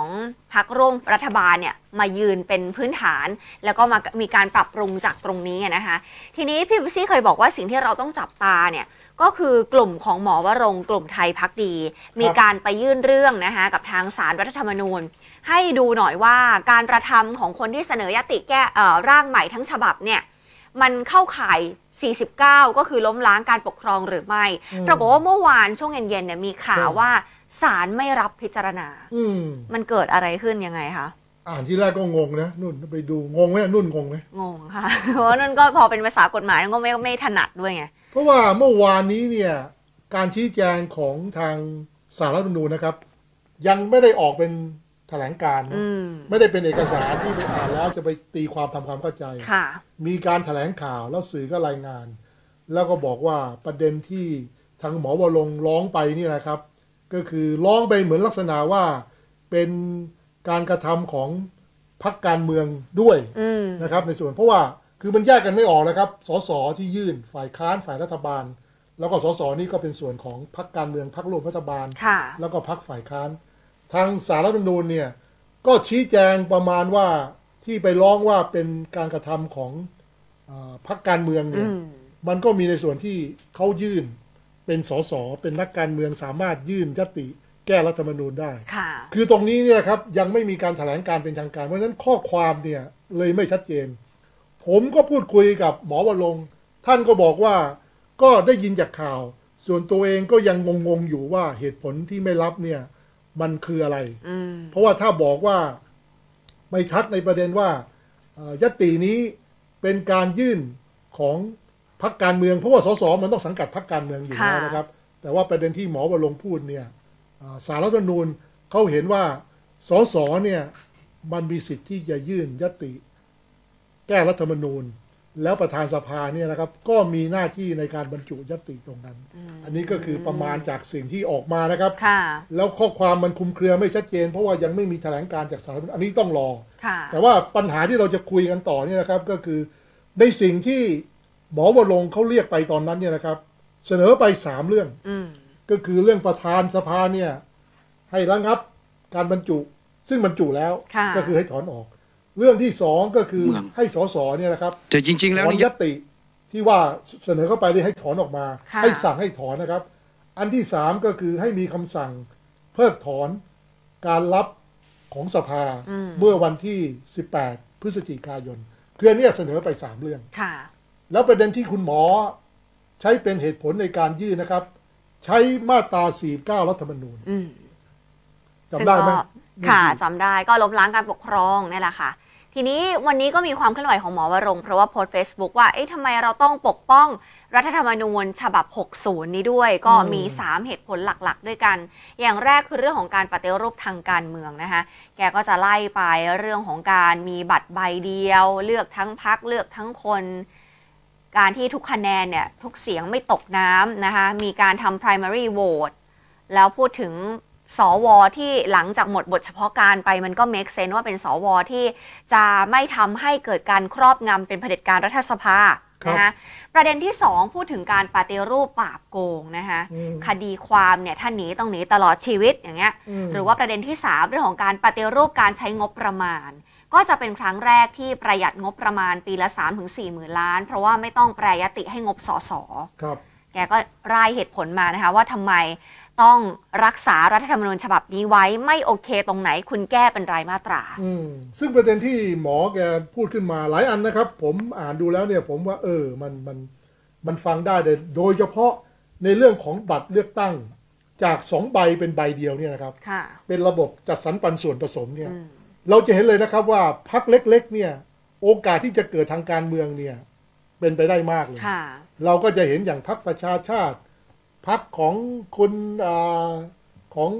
พรรคร่วมรัฐบาลเนี่ยมายืนเป็นพื้นฐานแล้วก็มามีการปรับปรุงจากตรงนี้นะคะทีนี้พี่บิ๊กซี่เคยบอกว่าสิ่งที่เราต้องจับตาเนี่ยก็คือกลุ่มของหมอวรงค์กลุ่มไทยพักดีมีการไปยื่นเรื่องนะคะกับทางศาลรัฐธรรมนูญให้ดูหน่อยว่าการกระทำของคนที่เสนอยติแก้ร่างใหม่ทั้งฉบับเนี่ยมันเข้าข่ายสี่สิบเก้าก็คือล้มล้างการปกครองหรือไม่ปรากฏว่าเมื่อวานช่วงเย็นๆเนี่ยมีข่าวว่าศาลไม่รับพิจารณาอืมมันเกิดอะไรขึ้นยังไงคะอ่านที่แรกก็งงนะนุ่นไปดูงงไหมนุ่นงงไหมงงค่ะเพราะนุ่นก็พอเป็นภาษากฎหมายก็ไม่ไม่ถนัดด้วยไงเพราะว่าเมื่อวานนี้เนี่ยการชี้แจงของทางศาลรัฐธรรมนูญนะครับยังไม่ได้ออกเป็นแถลงการณ์ไม่ได้เป็นเอกสารที่ไปอ่านแล้วจะไปตีความทำความเข้าใจมีการแถลงข่าวแล้วสื่อก็รายงานแล้วก็บอกว่าประเด็นที่ทางหมอวรงค์ร้องไปนี่นะครับก็คือร้องไปเหมือนลักษณะว่าเป็นการกระทำของพรรคการเมืองด้วยนะครับในส่วนเพราะว่าคือมันแยกกันไม่ออกนะครับสสที่ยื่นฝ่ายค้านฝ่ายรัฐบาลแล้วก็สสนี่ก็เป็นส่วนของพรรคการเมืองพรรคร่วมรัฐบาลแล้วก็พรรคฝ่ายค้านทางศาลรัฐธรรมนูญเนี่ยก็ชี้แจงประมาณว่าที่ไปร้องว่าเป็นการกระทำของพรรคการเมืองเนี่ยมันก็มีในส่วนที่เขายื่นเป็นสสเป็นนักการเมืองสามารถยื่นยติแก้รัฐธรรมนูญได้คือตรงนี้เนี่ยครับยังไม่มีการแถลงการเป็นทางการเพราะฉะนั้นข้อความเนี่ยเลยไม่ชัดเจนผมก็พูดคุยกับหมอวรงค์ท่านก็บอกว่าก็ได้ยินจากข่าวส่วนตัวเองก็ยังงงๆอยู่ว่าเหตุผลที่ไม่รับเนี่ยมันคืออะไรเพราะว่าถ้าบอกว่าไม่ทัดในประเด็นว่ายตินี้เป็นการยื่นของพรรคการเมืองเพราะว่าสสมันต้องสังกัดพรรคการเมืองอยู่แล้วนะครับแต่ว่าประเด็นที่หมอวรงค์พูดเนี่ยศาลรัฐธรรมนูญเขาเห็นว่าสสเนี่ยมันมีสิทธิ์ที่จะยื่นยติแก้รัฐธรรมนูญแล้วประธานสภาเนี่ยนะครับก็มีหน้าที่ในการบรรจุยติตรงนั้น อ, อันนี้ก็คือประมาณจากสิ่งที่ออกมานะครับแล้วข้อความมันคลุมเครือไม่ชัดเจนเพราะว่ายังไม่มีแถลงการจากศาลอันนี้ต้องรอแต่ว่าปัญหาที่เราจะคุยกันต่อเนี่ยนะครับก็คือในสิ่งที่หมอวรงค์เขาเรียกไปตอนนั้นเนี่ยนะครับเสนอไปสามเรื่องก็คือเรื่องประธานสภาเนี่ยให้ระงับการบรรจุซึ่งบรรจุแล้วก็คือให้ถอนออกเรื่องที่สองก็คือให้สสเนี่ยนะครับแต่จริงๆแล้วถอนยติที่ว่าเสนอเข้าไปได้ให้ถอนออกมาให้สั่งให้ถอนนะครับอันที่สามก็คือให้มีคำสั่งเพิกถอนการรับของสภาเมื่อวันที่สิบแปดพฤศจิกายนคืออันนี้เสนอไปสามเรื่องแล้วประเด็นที่คุณหมอใช้เป็นเหตุผลในการยื่นนะครับใช้มาตราสี่สิบเก้ารัฐธรรมนูญจำได้ไหมค่ะจำได้ก็ล้มล้างการปกครองนี่แหละค่ะทีนี้วันนี้ก็มีความเคลื่อนไหวของหมอวรงค์เพราะว่าโพสต์ Facebook ว่าเอ๊ะทำไมเราต้องปกป้องรัฐธรรมนูญฉบับหกสิบนี้ด้วยก็มีสามเหตุผลหลักๆด้วยกันอย่างแรกคือเรื่องของการปฏิรูปทางการเมืองนะคะแกก็จะไล่ไปเรื่องของการมีบัตรใบเดียวเลือกทั้งพรรคเลือกทั้งคนการที่ทุกคะแนนเนี่ยทุกเสียงไม่ตกน้ำนะคะมีการทำ primary vote แล้วพูดถึงสวที่หลังจากหมดบทเฉพาะการไปมันก็ make sense ว่าเป็นสวที่จะไม่ทำให้เกิดการครอบงำเป็นเผด็จการรัฐสภานะคะประเด็นที่สองพูดถึงการปฏิรูปปราบโกงนะคะคดีความเนี่ยถ้าหนีต้องหนีตลอดชีวิตอย่างเงี้ยหรือว่าประเด็นที่สามเรื่องของการปฏิรูปการใช้งบประมาณก็จะเป็นครั้งแรกที่ประหยัดงบประมาณปีละ สามถึงสี่ หมื่นล้านเพราะว่าไม่ต้องแปรยติให้งบสสครับแกก็รายเหตุผลมานะคะว่าทำไมต้องรักษารัฐธรรมนูญฉบับนี้ไว้ไม่โอเคตรงไหนคุณแก้เป็นรายมาตราอืมซึ่งประเด็นที่หมอแกพูดขึ้นมาหลายอันนะครับผมอ่านดูแล้วเนี่ยผมว่าเออมันมันมันฟังได้โดยเฉพาะในเรื่องของบัตรเลือกตั้งจากสองใบเป็นใบเดียวเนี่ยนะครับเป็นระบบจัดสรรปันส่วนผสมเนี่ยเราจะเห็นเลยนะครับว่าพรรคเล็กๆเนี่ยโอกาสที่จะเกิดทางการเมืองเนี่ยเป็นไปได้มากเลยเราก็จะเห็นอย่างพรรคประชาชาติพรรคของคุณอของ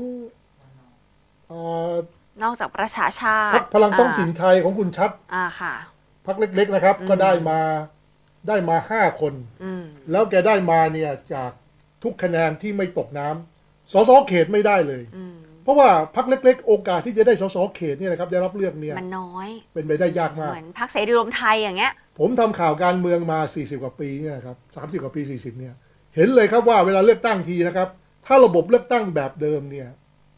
นอกจากประชาชาติพรรคพลังท้องถิ่นไทยของคุณชัดอ่าค่ะพรรคเล็กๆนะครับก็ได้มาได้มาห้าคนแล้วแกได้มาเนี่ยจากทุกคะแนนที่ไม่ตกน้ำสสเขตไม่ได้เลยเพราะว่าพรรคเล็กๆโอกาสที่จะได้สสเขตเนี่ยนะครับได้รับเลือกเนี่ยมันน้อยเป็นไปได้ยากมากเหมือนพรรคเสรีรวมไทยอย่างเงี้ยผมทำข่าวการเมืองมาสี่สิบกว่าปีเนี่ยครับสามสิบกว่าปีสี่สิบเนี่ยเห็นเลยครับว่าเวลาเลือกตั้งทีนะครับถ้าระบบเลือกตั้งแบบเดิมเนี่ย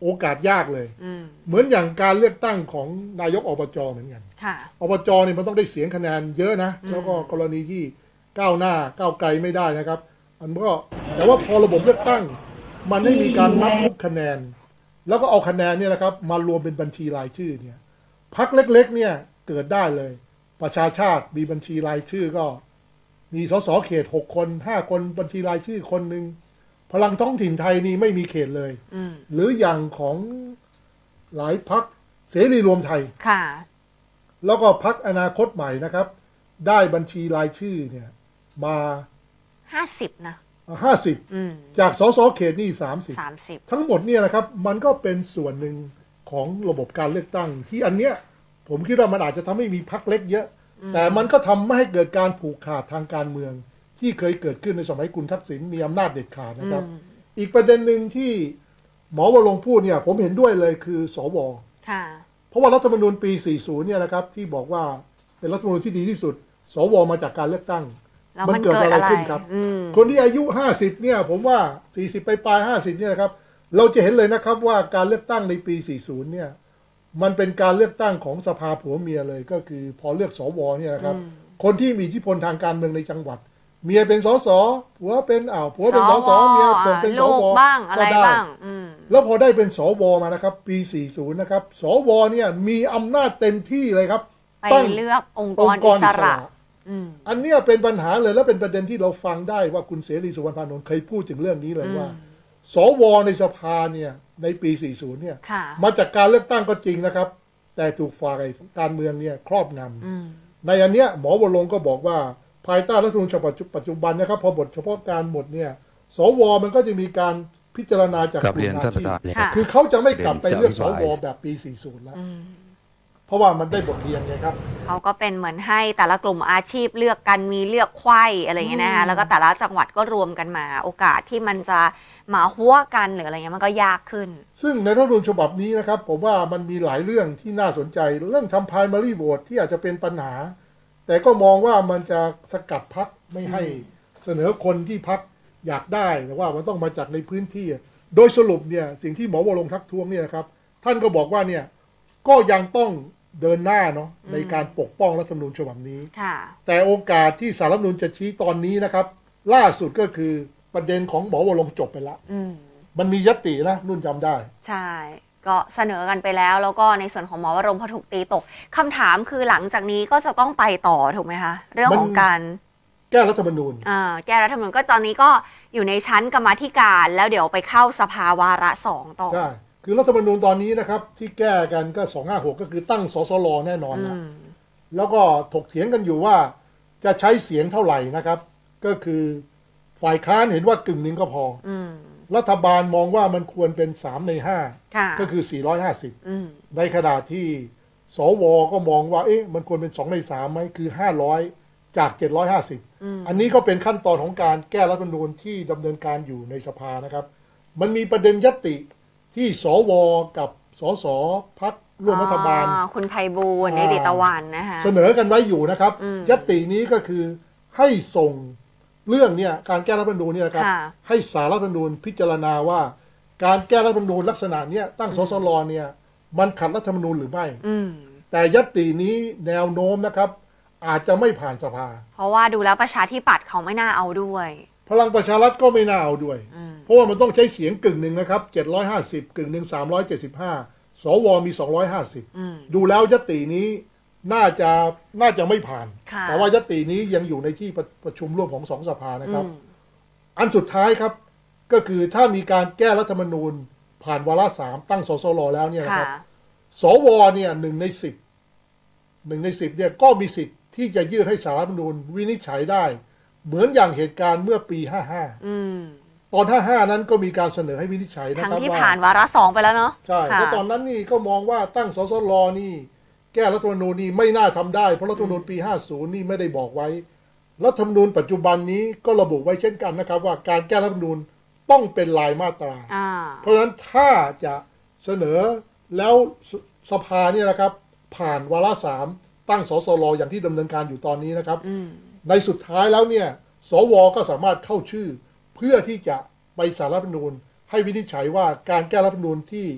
โอกาสยากเลยเหมือนอย่างการเลือกตั้งของนายกอบจเหมือนกันอบจเนี่ยมันต้องได้เสียงคะแนนเยอะนะแล้วก็กรณีที่ก้าวหน้าก้าวไกลไม่ได้นะครับอันก็แต่ว่าพอระบบเลือกตั้งมันไม่มีการนับทุกคะแนนแล้วก็เอาคะแนนเนี่ยนะครับมารวมเป็นบัญชีรายชื่อเนี่ยพรรคเล็กๆเนี่ยเกิดได้เลยประชาชาติมีบัญชีรายชื่อก็มีสสเขตหกคนห้าคนบัญชีรายชื่อคนหนึ่งพลังท้องถิ่นไทยนี่ไม่มีเขตเลยหรืออย่างของหลายพรรคเสรีรวมไทยค่ะแล้วก็พรรคอนาคตใหม่นะครับได้บัญชีรายชื่อเนี่ยมาห้าสิบนะห้าสิบจากสสเขตนี่สามสิบทั้งหมดเนี่ยนะครับมันก็เป็นส่วนหนึ่งของระบบการเลือกตั้งที่อันเนี้ยผมคิดว่ามันอาจจะทำให้มีพรรคเล็กเยอะแต่มันก็ทำไม่ให้เกิดการผูกขาดทางการเมืองที่เคยเกิดขึ้นในสมัยคุณทักษิณมีอำนาจเด็ดขาดนะครับอีกประเด็นหนึ่งที่หมอวรงค์พูดเนี่ยผมเห็นด้วยเลยคือสวเพราะว่ารัฐธรรมนูญปีสี่สิบเนี่ยนะครับที่บอกว่าเป็นรัฐธรรมนูญที่ดีที่สุดสวมาจากการเลือกตั้งมันเกิดอะไรขึ้นครับคนที่อายุห้าสิบเนี่ยผมว่าสี่สิบไปปลายห้าสิบเนี่ยนะครับเราจะเห็นเลยนะครับว่าการเลือกตั้งในปีสี่สิบเนี่ยมันเป็นการเลือกตั้งของสภาผัวเมียเลยก็คือพอเลือกสวเนี่ยนะครับคนที่มีอิทธิพลทางการเมืองในจังหวัดเมียเป็นสสผัวเป็นอ้าวผัวเป็นสสเมียส่งเป็นสวบ้างอะไรบ้างแล้วพอได้เป็นสวมานะครับปีสี่สิบนะครับสวเนี่ยมีอำนาจเต็มที่เลยครับไปเลือกองค์กรอิสระอันนี้เป็นปัญหาเลยและเป็นประเด็นที่เราฟังได้ว่าคุณเสรีสุวรรณพานนท์เคยพูดถึงเรื่องนี้เลยว่าสวในสภาเนี่ยในปีสี่สิบเนี่ยมาจากการเลือกตั้งก็จริงนะครับแต่ถูกฝ่ายการเมืองเนี่ยครอบงำในอันเนี้ยหมอวรงค์ก็บอกว่าภายใต้รัฐธรรมนูญฉบับปัจจุบันนะครับพอบทเฉพาะการหมดเนี่ยสวมันก็จะมีการพิจารณาจากกลุ่มอาชีพคือเขาจะไม่กลับไปเลือกสวแบบปีสี่สิบแล้วเพราะว่ามันได้บทเรียนไงครับเขาก็เป็นเหมือนให้แต่ละกลุ่มอาชีพเลือกกันมีเลือกไข่อะไรอย่างเงี้ยนะคะแล้วก็แต่ละจังหวัดก็รวมกันมาโอกาสที่มันจะมาหัวกันหรืออะไรเงี้ยมันก็ยากขึ้นซึ่งในรัฐธรรมนูญฉบับนี้นะครับผมว่ามันมีหลายเรื่องที่น่าสนใจเรื่องทำ primary vote ที่อาจจะเป็นปัญหาแต่ก็มองว่ามันจะสกัดพรรคไม่ให้เสนอคนที่พรรคอยากได้แต่ว่ามันต้องมาจากในพื้นที่โดยสรุปเนี่ยสิ่งที่หมอวรงค์ทักท้วงเนี่ยครับท่านก็บอกว่าเนี่ยก็ยังต้องเดินหน้าเนาะในการปกป้องรัฐธรรมนูญฉบับนี้แต่โอกาสที่ศาลรัฐธรรมนูญจะชี้ตอนนี้นะครับล่าสุดก็คือประเด็นของหมอวรงค์จบไปแล้วมันมีญัตตินะนุ่นจำได้ใช่ก็เสนอกันไปแล้วแล้วก็ในส่วนของหมอวรงค์พอถูกตีตกคำถามคือหลังจากนี้ก็จะต้องไปต่อถูกไหมคะเรื่องของการแก้รัฐธรรมนูญอ่าแก้รัฐธรรมนูญก็ตอนนี้ก็อยู่ในชั้นกรรมาธิการแล้วเดี๋ยวไปเข้าสภาวาระสองต่อใช่คือรัฐธรรมนูญตอนนี้นะครับที่แก้กันก็สองห้าหกก็คือตั้งสสรแน่นอนนะแล้วก็ถกเถียงกันอยู่ว่าจะใช้เสียงเท่าไหร่นะครับก็คือฝ่ายค้านเห็นว่ากึ่งหนึ่งก็พอรัฐบาลมองว่ามันควรเป็นสามในห้าก็คือสี่ร้อยห้าสิบในขณะที่สวก็มองว่าเอ๊ะมันควรเป็นสองในสามไหมคือห้าร้อยจากเจ็ดร้อยห้าสิบอันนี้ก็เป็นขั้นตอนของการแก้รัฐธรรมนูญที่ดำเนินการอยู่ในสภานะครับมันมีประเด็นญัตติที่สวกับสสพรรคร่วมรัฐบาลคุณไพบูลย์นิติตะวันนะคะเสนอกันไว้อยู่นะครับญัตตินี้ก็คือให้ส่งเรื่องเนี่ยการแก้รัฐธรรมนูญเนี่ยครับให้ศาลรัฐธรรมนูญพิจารณาว่าการแก้รัฐธรรมนูญลักษณะเนี้ยตั้งสสรเนี่ยมันขัดรัฐธรรมนูญหรือไม่แต่ญัตตินี้แนวโน้มนะครับอาจจะไม่ผ่านสภาเพราะว่าดูแล้วประชาธิปัตย์เขาไม่น่าเอาด้วยพลังประชารัฐก็ไม่น่าเอาด้วยเพราะว่ามันต้องใช้เสียงกึ่งหนึ่งนะครับเจ็ดร้อยห้าสิบกึ่งหนึ่งสามร้อยเจ็ดสิบห้าสวมีสองร้อยห้าสิบดูแล้วญัตตินี้น่าจะน่าจะไม่ผ่านแต่ว่าญัตตินี้ยังอยู่ในที่ประชุมร่วมของสองสภานะครับอันสุดท้ายครับก็คือถ้ามีการแก้รัฐธรรมนูญผ่านวาระสามตั้งสสรแล้วเนี่ยนะครับสวเนี่ยหนึ่งในสิบหนึ่งในสิบเนี่ยก็มีสิทธิ์ที่จะยื่นให้ศาลรัฐธรรมนูญวินิจฉัยได้เหมือนอย่างเหตุการณ์เมื่อปีห้าห้าตอนห้าห้านั้นก็มีการเสนอให้วินิจฉัยนะครับทั้งที่ผ่านวาระสองไปแล้วเนาะใช่เพราะตอนนั้นนี่ก็มองว่าตั้งสสรนี่แก้รัฐธรรมนูญนี่ไม่น่าทำได้เพราะรัฐธรรมนูญปีห้าสิบนี่ไม่ได้บอกไว้รัฐธรรมนูญปัจจุบันนี้ก็ระบุไว้เช่นกันนะครับว่าการแก้รัฐธรรมนูญต้องเป็นรายมาตราเพราะฉะนั้นถ้าจะเสนอแล้วสภาเนี่ยนะครับผ่านวาระสามตั้งสสรอย่างที่ดำเนินการอยู่ตอนนี้นะครับในสุดท้ายแล้วเนี่ยสวก็สามารถเข้าชื่อเพื่อที่จะไปศาลรัฐธรรมนูญให้วินิจฉัยว่าการแก้รัฐธรรมนูญที่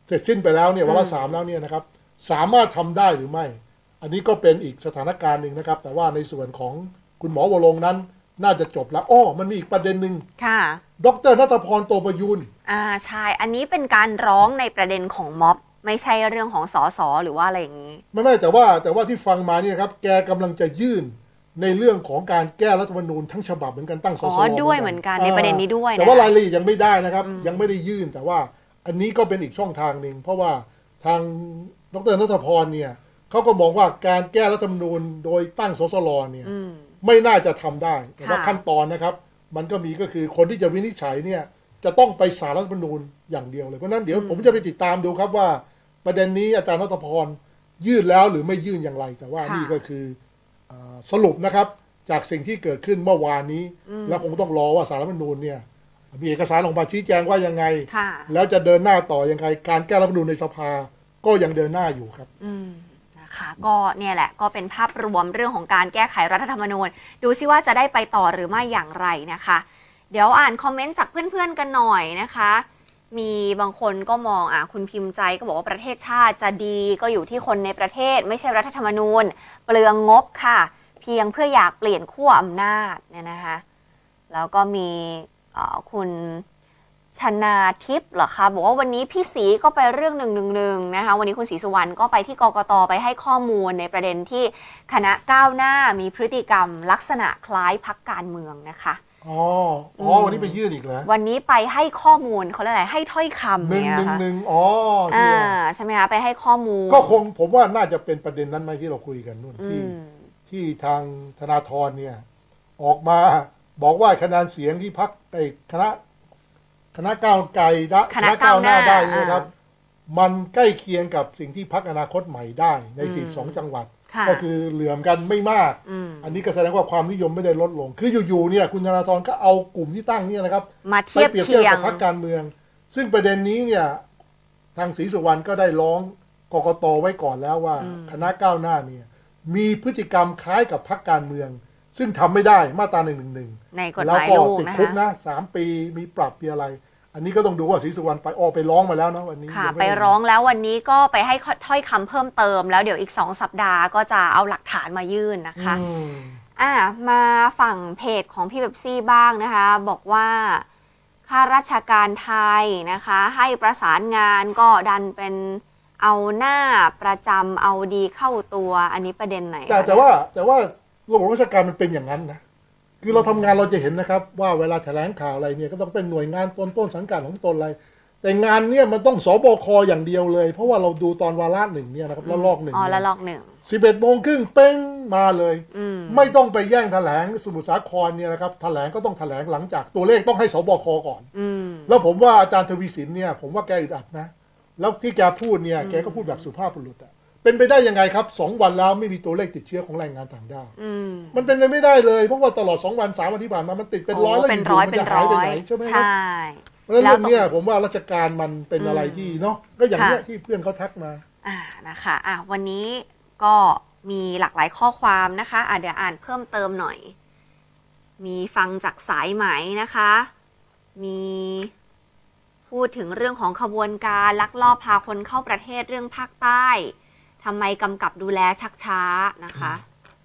เสร็จสิ้นไปแล้วเนี่ยวาระสามแล้วเนี่ยนะครับสามารถทำได้หรือไม่อันนี้ก็เป็นอีกสถานการณ์หนึ่งนะครับแต่ว่าในส่วนของคุณหมอวรงค์นั้นน่าจะจบแล้วอ้อมันมีอีกประเด็นหนึ่งค่ะดร.ณัฐพร โตประยูนอ่าใช่อันนี้เป็นการร้องในประเด็นของม็อบไม่ใช่เรื่องของสสหรือว่าอะไรอย่างนี้ไม่ไม่แต่ว่าแต่ว่าที่ฟังมาเนี่ยครับแกกำลังจะยื่นในเรื่องของการแก้รัฐธรรมนูญทั้งฉบับเหมือนกันตั้งสสอ๋อด้วยเหมือนกันในประเด็นนี้ด้วยนะแต่ว่ารายละเอียดยังไม่ได้นะครับยังไม่ได้ยื่นแต่ว่าอันนี้ก็เป็นอีกช่องทางหนึ่งเพราะว่าทางดร.ณัฐพรเนี่ยเขาก็มองว่าการแก้รัฐธรรมนูญโดยตั้งสสรเนี่ยไม่น่าจะทำได้แต่ว่าขั้นตอนนะครับมันก็มีก็คือคนที่จะวินิจฉัยเนี่ยจะต้องไปศาลรัฐธรรมนูญอย่างเดียวเลยเพราะนั้นเดี๋ยวผมจะไปติดตามดูครับว่าประเด็นนี้อาจารย์ณัฐพรยื่นแล้วหรือไม่ยื่นอย่างไรแต่ว่านี่ก็คือสรุปนะครับจากสิ่งที่เกิดขึ้นเมื่อวานนี้แล้วคงต้องรอว่าศาลรัฐธรรมนูญเนี่ยมีเอกสารออกมาชี้แจงว่ายังไงแล้วจะเดินหน้าต่อยังไงการแก้รัฐธรรมนูญในสภาก็ยังเดินหน้าอยู่ครับนะคะก็เนี่ยแหละก็เป็นภาพรวมเรื่องของการแก้ไขรัฐธรรมนูญดูซิว่าจะได้ไปต่อหรือไม่อย่างไรนะคะเดี๋ยวอ่านคอมเมนต์จากเพื่อนๆกันหน่อยนะคะมีบางคนก็มองอ่ะคุณพิมพ์ใจก็บอกว่าประเทศชาติจะดีก็อยู่ที่คนในประเทศไม่ใช่รัฐธรรมนูญเปลืองงบค่ะเพียงเพื่ออยากเปลี่ยนขั้วอำนาจเนี่ยนะคะแล้วก็มีคุณชนาทิพย์เหรอคะบอกว่าวันนี้พี่ศรีก็ไปเรื่องหนึ่งหนึ่งหนึ่งนะคะวันนี้คุณศรีสุวรรณก็ไปที่กกต.ไปให้ข้อมูลในประเด็นที่คณะก้าวหน้ามีพฤติกรรมลักษณะคล้ายพรรคการเมืองนะคะอ๋ออ๋อวันนี้ไปยื่นอีกแล้ววันนี้ไปให้ข้อมูลเขาเรียกอะไรให้ถ้อยคำเนี่ยค่ะหนึ่งหนึ่งอ๋ออ่าใช่ไหมคะไปให้ข้อมูลก็คงผมว่าน่าจะเป็นประเด็นนั้นไหมที่เราคุยกันนู่นที่ที่ทางธนาธรเนี่ยออกมาบอกว่าคะแนนเสียงที่พรรคไอ้คณะคณะก้าวไกลคณะก้าวหน้าได้นะครับมันใกล้เคียงกับสิ่งที่พรรคอนาคตใหม่ได้ในสิบสองจังหวัดก็คือเหลื่อมกันไม่มากอันนี้ก็แสดงว่าความนิยมไม่ได้ลดลงคืออยู่ๆเนี่ยคุณธนาธรก็เอากลุ่มที่ตั้งเนี่ยนะครับมาเทียบเคียงกับพรรคการเมืองซึ่งประเด็นนี้เนี่ยทางศรีสุวรรณก็ได้ร้องกกต.ไว้ก่อนแล้วว่าคณะก้าวหน้าเนี่ยมีพฤติกรรมคล้ายกับพรรคการเมืองซึ่งทำไม่ได้มาตราหนึ่งหนึ่งหนึ่งในกฎหมายลูกนะคะแล้วก็ติดคุกนะสามปีมีปรับมีอะไรอันนี้ก็ต้องดูว่าศรีสุวรรณไปออกไปร้องมาแล้วนะวันนี้ค่ะไปร้องแล้ววันนี้ก็ไปให้ถ้อยคำเพิ่มเติมแล้วเดี๋ยวอีกสองสัปดาห์ก็จะเอาหลักฐานมายื่นนะคะอ่ามาฝั่งเพจของพี่เบบซี่บ้างนะคะบอกว่าข้าราชการไทยนะคะให้ประสานงานก็ดันเป็นเอาหน้าประจำเอาดีเข้าตัวอันนี้ประเด็นไหนแต่แต่ว่าแต่ว่าระบบราชการมันเป็นอย่างนั้นนะคือเราทำงานเราจะเห็นนะครับว่าเวลาแถลงข่าวอะไรเนี่ยก็ต้องเป็นหน่วยงานต้นต้นสังกัดของตนอะไรแต่งานเนี่ยมันต้องสบคอย่างเดียวเลยเพราะว่าเราดูตอนวาระหนึ่งเนี่ยนะครับละลอกหนึ่งอ๋อละลอกหนึ่งสิบเอ็ดโมงครึ่งเป้งมาเลยไม่ต้องไปแย่งแถลงสมุทรสาครเนี่ยนะครับแถลงก็ต้องแถลงหลังจากตัวเลขต้องให้สบคก่อนแล้วผมว่าอาจารย์ทวีสินเนี่ยผมว่าแกอึดอัดนะแล้วที่แกพูดเนี่ยแกก็พูดแบบสุภาพบุรุษอะเป็นไปได้ยังไงครับสองวันแล้วไม่มีตัวเลขติดเชื้อของแรงงานต่างด้าวมันเป็นไปไม่ได้เลยเพราะว่าตลอดสองวันสามวันที่ผ่านมามันติดเป็นร้อยแล้วอยู่ๆมันจะหายไปไหนใช่ไหมครับเพราะฉะนั้นเรื่องนี้ผมว่าราชการมันเป็นอะไรที่เนาะก็อย่างนี้ที่เพื่อนเขาทักมาอ่านะคะอ่ะวันนี้ก็มีหลากหลายข้อความนะคะอ่ะเดี๋ยวอ่านเพิ่มเติมหน่อยมีฟังจากสายไหมนะคะมีพูดถึงเรื่องของขบวนการลักลอบพาคนเข้าประเทศเรื่องภาคใต้ทำไมกำกับดูแลชักช้านะคะ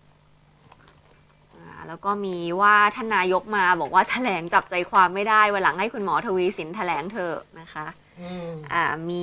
แล้วก็มีว่าท่านนายกมาบอกว่าแถลงจับใจความไม่ได้วันหลังให้คุณหมอทวีสินแถลงเถอะนะคะอ่ามี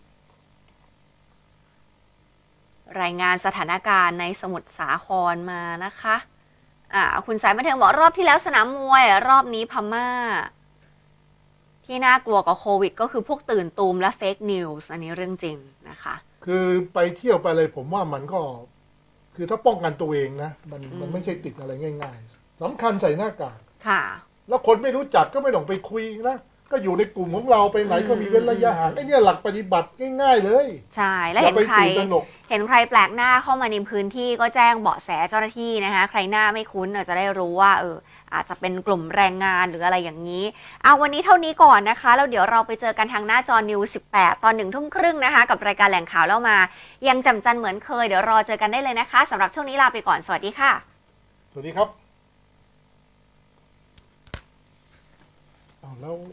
รายงานสถานการณ์ในสมุทรสาครมานะคะอ่าคุณสายบันเทิงบอกรอบที่แล้วสนามมวยรอบนี้พม่าที่น่ากลัวกับโควิดก็คือพวกตื่นตูมและเฟกนิวส์อันนี้เรื่องจริงนะคะคือไปเที่ยวไปเลยผมว่ามันก็คือถ้าป้องกันตัวเองนะมันมันไม่ใช่ติดอะไรง่ายๆสำคัญใส่หน้ากากค่ะแล้วคนไม่รู้จักก็ไม่ต้องไปคุยนะก็อยู่ในกลุ่มของเราไปไหนก็มีเว้นระยะห่างไอ้เนี่ยหลักปฏิบัติง่ายๆเลยใช่แล้วเห็นใครเห็นใครแปลกหน้าเข้ามาในพื้นที่ก็แจ้งเบาะแสเจ้าหน้าที่นะคะใครหน้าไม่คุ้นจะได้รู้ว่าเอออาจจะเป็นกลุ่มแรงงานหรืออะไรอย่างนี้เอาวันนี้เท่านี้ก่อนนะคะแล้วเดี๋ยวเราไปเจอกันทางหน้าจอนิวสิบแปดตอนหนึ่งทุ่มครึ่งนะคะกับรายการแหล่งข่าวเล่ามายังจำจันเหมือนเคยเดี๋ยวรอเจอกันได้เลยนะคะสำหรับช่วงนี้ลาไปก่อนสวัสดีค่ะสวัสดีครับอ้าวแล้ว